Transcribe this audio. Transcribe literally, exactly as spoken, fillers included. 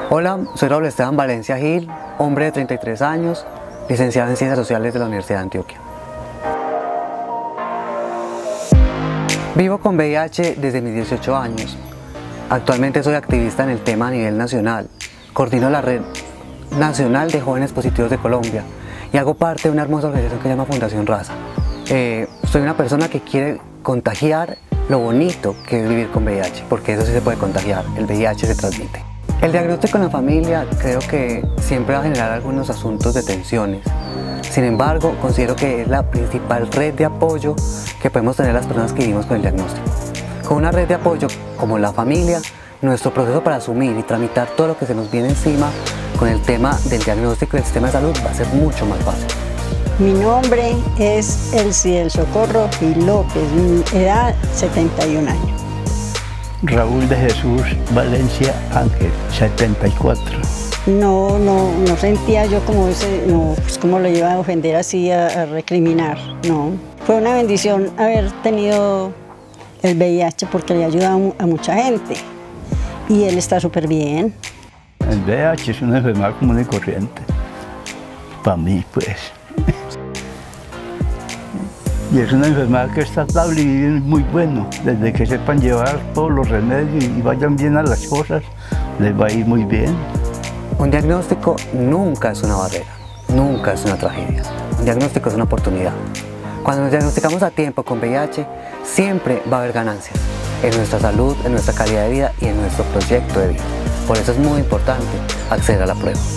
Hola, soy Raúl Esteban Valencia Gil, hombre de treinta y tres años, licenciado en Ciencias Sociales de la Universidad de Antioquia. Vivo con V I H desde mis dieciocho años. Actualmente soy activista en el tema a nivel nacional. Coordino la Red Nacional de Jóvenes Positivos de Colombia y hago parte de una hermosa organización que se llama Fundación Raza. Eh, soy una persona que quiere contagiar lo bonito que es vivir con V I H, porque eso sí se puede contagiar, el V I H se transmite. El diagnóstico en la familia creo que siempre va a generar algunos asuntos de tensiones. Sin embargo, considero que es la principal red de apoyo que podemos tener las personas que vivimos con el diagnóstico. Con una red de apoyo como la familia, nuestro proceso para asumir y tramitar todo lo que se nos viene encima con el tema del diagnóstico y del sistema de salud va a ser mucho más fácil. Mi nombre es Elsie del Socorro Gil López, mi edad setenta y un años. Raúl de Jesús Valencia Ángel, setenta y cuatro. No, no, no sentía yo como ese, no, pues como lo iba a ofender así, a, a recriminar, no. Fue una bendición haber tenido el V I H porque le ayuda a, a mucha gente y él está súper bien. El V I H es una enfermedad común y corriente, para mí pues. Y es una enfermedad que está estable y vive muy bueno. Desde que sepan llevar todos los remedios y vayan bien a las cosas, les va a ir muy bien. Un diagnóstico nunca es una barrera, nunca es una tragedia. Un diagnóstico es una oportunidad. Cuando nos diagnosticamos a tiempo con V I H, siempre va a haber ganancias en nuestra salud, en nuestra calidad de vida y en nuestro proyecto de vida. Por eso es muy importante acceder a la prueba.